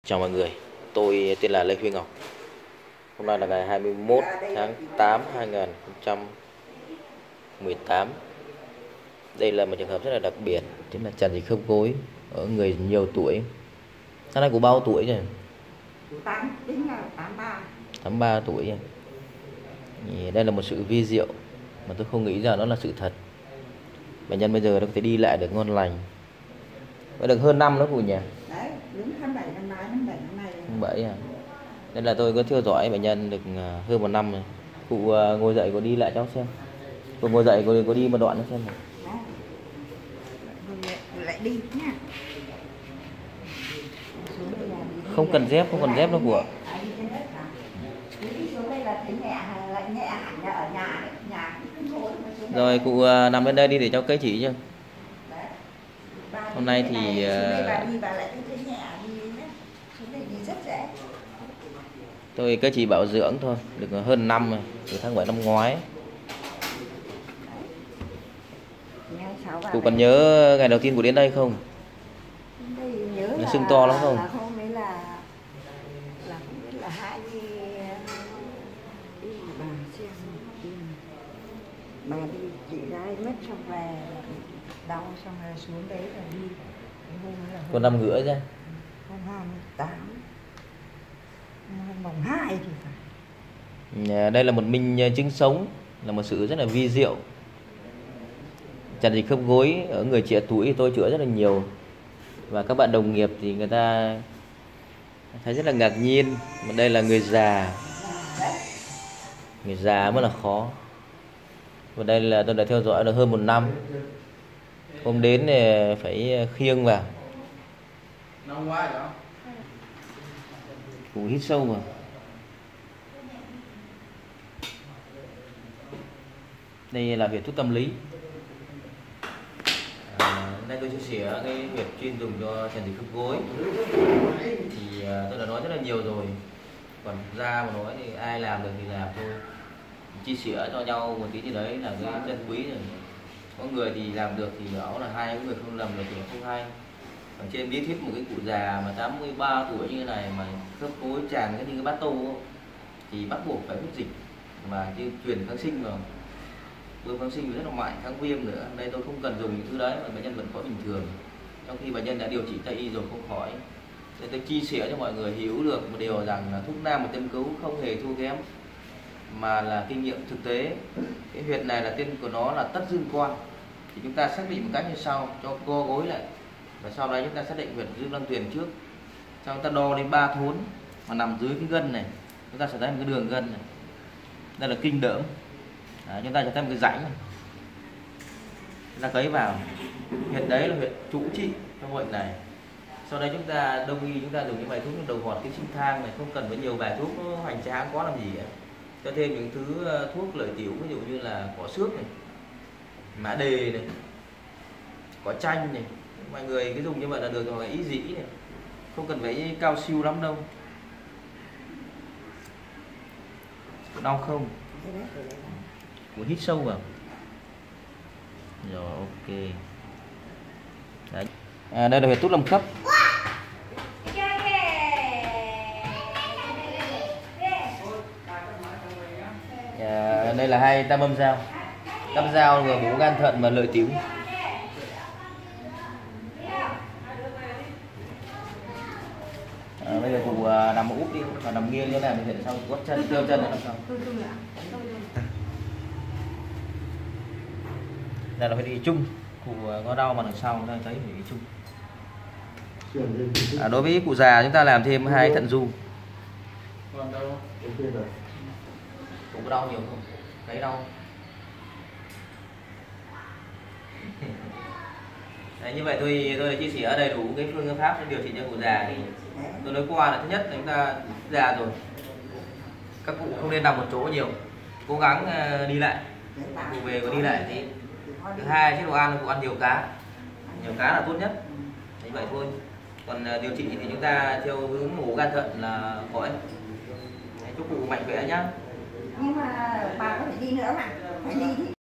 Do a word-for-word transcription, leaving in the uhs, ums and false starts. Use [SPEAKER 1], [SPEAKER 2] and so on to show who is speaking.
[SPEAKER 1] Chào mọi người, tôi tên là Lê Huy Ngọc. Hôm nay là ngày hai mươi mốt tháng tám năm hai nghìn không trăm mười tám. Đây là một trường hợp rất là đặc biệt, chính là tràn dịch khớp gối ở người nhiều tuổi. Tháng nay của bao tuổi rồi?
[SPEAKER 2] tám, tính là tám ba.
[SPEAKER 1] tám mươi ba tuổi. Đây là một sự vi diệu mà tôi không nghĩ rằng nó là sự thật. Bệnh nhân bây giờ nó có thể đi lại được ngon lành. Mới được hơn năm nữa cụ nhỉ?
[SPEAKER 2] Đấy, đúng tháng bảy năm nay, tháng bảy năm nay.
[SPEAKER 1] Tháng bảy à? Nên là tôi có theo dõi bệnh nhân được hơn một năm rồi. Cụ ngồi dậy có đi lại cháu xem. Cụ ngồi dậy có, có đi một đoạn nữa xem.
[SPEAKER 2] Đó. Lại đi nha.
[SPEAKER 1] Không cần dép, không cần dép đâu của. Rồi cụ nằm bên đây đi để cháu cấy chỉ cho. Hôm nay thì tôi cấy chỉ bảo dưỡng thôi, được hơn năm rồi, từ tháng bảy năm ngoái. Cụ còn nhớ ngày đầu tiên cụ đến đây không? Nó sưng to lắm không?
[SPEAKER 2] Là hôm ấy là là không biết là hai đi đi bà xem đi bà đi chị ra mất xong về đau xong rồi xuống đấy là đi hôm là
[SPEAKER 1] Còn năm rưỡi ra.
[SPEAKER 2] hôm hai mươi tám mùng hai thì phải.
[SPEAKER 1] Đây là một minh chứng sống, là một sự rất là vi diệu. Tràn dịch khớp gối ở người trẻ tuổi thì tôi chữa rất là nhiều. Và các bạn đồng nghiệp thì người ta thấy rất là ngạc nhiên. Mà đây là người già. Người già mới là khó. Và đây là tôi đã theo dõi được hơn một năm. Hôm đến thì phải khiêng vào. Cụ hít sâu vào. Đây là huyệt thuốc tâm lý. À, đây tôi chia sẻ cái huyệt chuyên dùng cho tràn dịch khớp gối. Thì à, tôi đã nói rất là nhiều rồi. Còn ra mà nói thì ai làm được thì làm thôi. Chia sẻ cho nhau một tí gì đấy là cái chân quý rồi. Có người thì làm được thì bảo là hay, có người không làm được thì không hay. Ở trên lý thuyết một cái cụ già mà tám mươi ba tuổi như thế này mà khớp gối tràn như cái bát tô thì bắt buộc phải hút dịch và chứ truyền kháng sinh vào. Bơm kháng sinh rất là mạnh, kháng viêm nữa. Đây tôi không cần dùng những thứ đấy mà bệnh nhân vẫn khỏi bình thường. Trong khi bệnh nhân đã điều trị Tây y rồi không khỏi. Nên tôi chia sẻ cho mọi người hiểu được một điều rằng là thuốc nam và châm cứu không hề thua kém, mà là kinh nghiệm thực tế. Cái huyệt này là tên của nó là tất dương quan. Thì chúng ta xác định một cách như sau, cho co gối lại. Và sau đấy chúng ta xác định huyệt dương lăng tuyền trước. Sau chúng ta đo lên ba thốn mà nằm dưới cái gân này. Chúng ta sẽ thấy một cái đường gân này. Đây là kinh đỡm. Đấy, chúng ta sẽ thấy một cái rãnh này. Chúng ta cấy vào. Huyệt đấy là huyệt chủ trị trong bệnh này. Sau đấy chúng ta đông y chúng ta dùng những bài thuốc như đầu ngọt cái sinh thang này, không cần với nhiều bài thuốc nó hoành tráng quá làm gì cả. Cho thêm những thứ thuốc lợi tiểu, ví dụ như là cỏ xước này, mã đề này, cỏ chanh này. Mọi người cứ dùng như vậy là được rồi, ý dĩ này. Không cần phải cao siêu lắm đâu. Đau không? Cũng hít sâu vào. Rồi ok. Đấy. À, đây là huyệt tút lâm khớp. À, đây là hai tam âm giao. Tam giao người bổ gan thận và lợi tiểu. À, bây giờ cụ à, nằm úp đi, còn nằm nghiêng như thế này mình hiện sau gót chân, treo chân làm sao? Đây là phải đi chung, cụ có đau mà đằng sau đây thấy phải đi chung. À, đối với cụ già chúng ta làm thêm hai thận du. Cụ có đau nhiều không? Thấy đau. Đấy, như vậy tôi tôi chia sẻ đầy đủ cái phương pháp để điều trị cho cụ già. Thì tôi nói qua là thứ nhất là chúng ta già rồi, các cụ không nên nằm một chỗ nhiều, cố gắng đi lại, cụ về có đi lại thì. Thứ hai, chế độ ăn cụ ăn nhiều cá, nhiều cá là tốt nhất. Như vậy thôi. Còn điều trị thì chúng ta theo hướng mổ gan thận là khỏi. Chúc cụ mạnh khỏe nhá.
[SPEAKER 2] Nhưng mà bà có thể đi nữa mà, phải đi.